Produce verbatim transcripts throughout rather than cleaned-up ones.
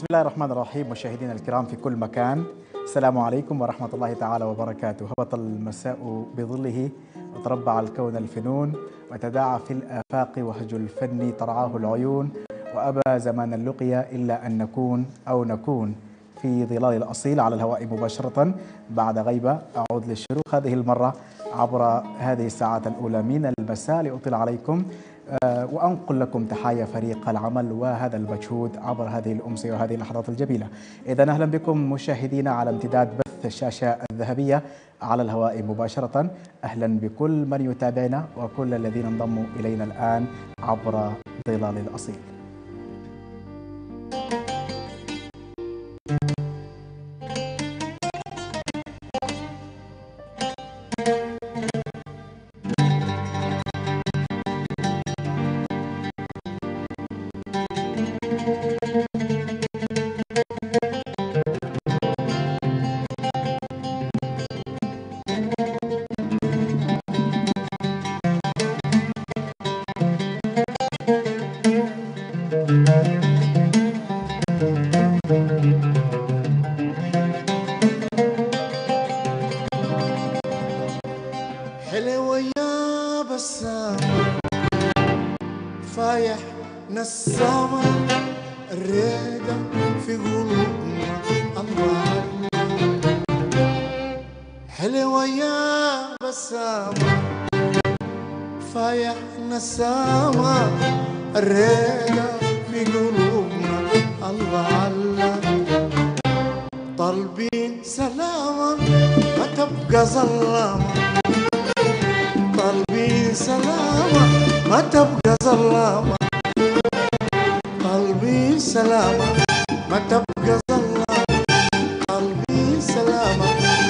بسم الله الرحمن الرحيم. مشاهدينا الكرام في كل مكان، السلام عليكم ورحمة الله تعالى وبركاته. هبط المساء بظله وتربع الكون الفنون، وتداعى في الآفاق وهج الفن ترعاه العيون، وأبى زمان اللقيا إلا أن نكون أو نكون في ظلال الأصيل على الهواء مباشرة بعد غيبة. أعود للشروق هذه المرة عبر هذه الساعات الأولى من المساء لأطل عليكم وأنقل لكم تحايا فريق العمل وهذا المجهود عبر هذه الأمسية وهذه اللحظات الجميلة. إذا أهلا بكم مشاهدينا على امتداد بث الشاشة الذهبية على الهواء مباشرة. أهلا بكل من يتابعنا وكل الذين انضموا إلينا الآن عبر ظلال الأصيل. حلوة يا بسام فايح نسامة الريدة في قلوبنا الله. حلوة يا بسام فايح نسامة الريدة في قلوبنا الله الله. طالبين سلامة ما تبقى ظلامة، قلبي سلامة ما تبقى ظلامة، قلبي سلامة ما تبقى ظلامة، قلبي سلامة.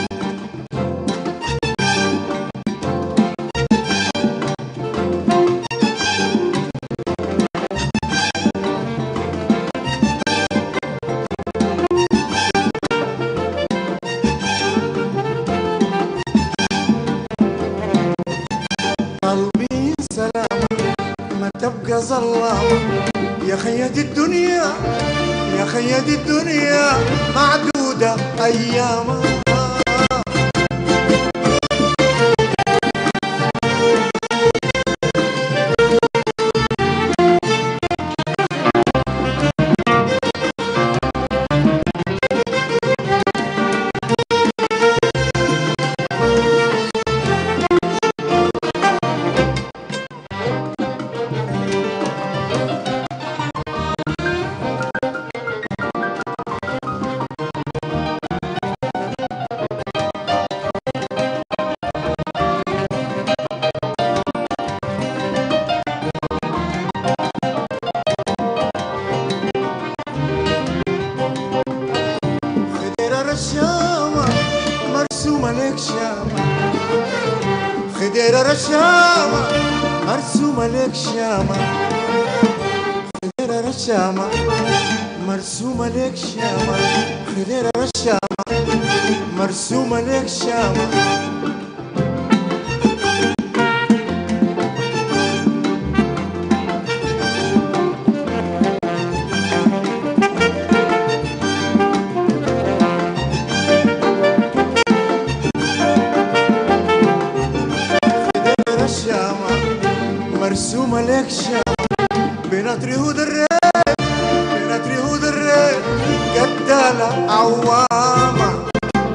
تبقى ظلامة يا خيد الدنيا، يا خيد الدنيا معدودة أيامها. الشامة مرسومة لك شامة، خديرة الشامة مرسومة لك شامة، خديرة الشامة مرسومة لك شامة، خديرة الشامة مرسومة لك شامة. مرسومة لك شامة بنات رهود الريت، بنات رهود الريت قتالة عوامة.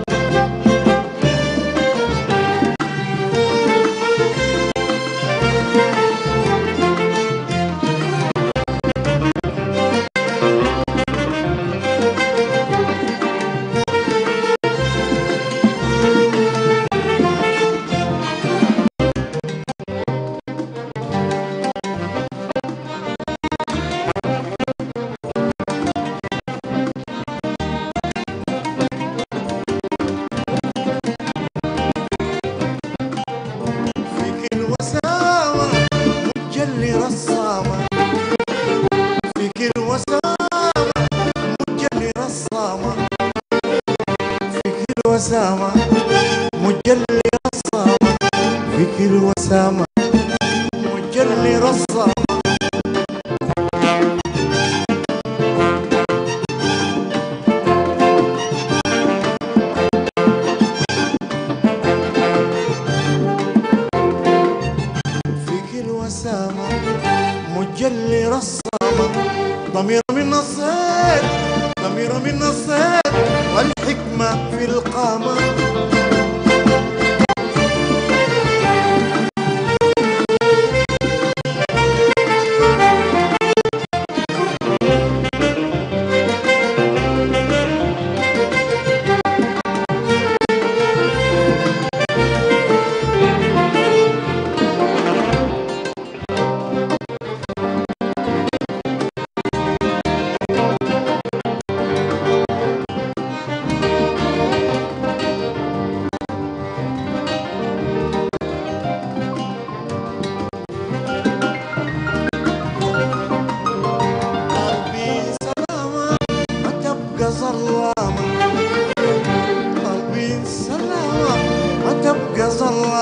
فيك الوسامة مجلي رصامة، فيك الوسامة مجلي رصامة، فيك الوسامة مجلي رصامة.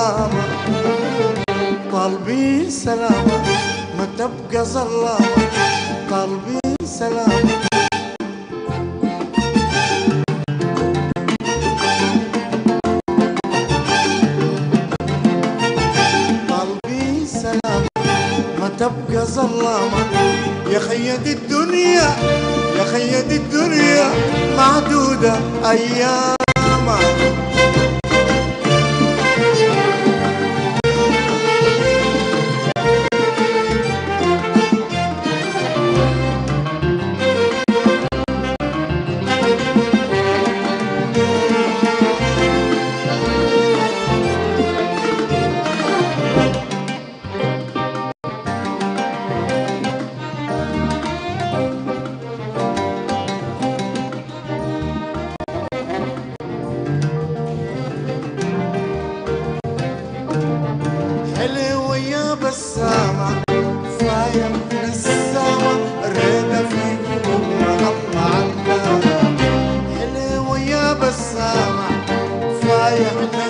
ظلامة طالبين سلامة ما تبقى ظلامة طالبين سلامة طالبين سلامة ما تبقى ظلامة يا خيد الدنيا يا خيد الدنيا معدودة أيامها حلوة يا بسامة فايم نسامة ريدة فيك بكرة الله علامة حلوة يا بسامة فايم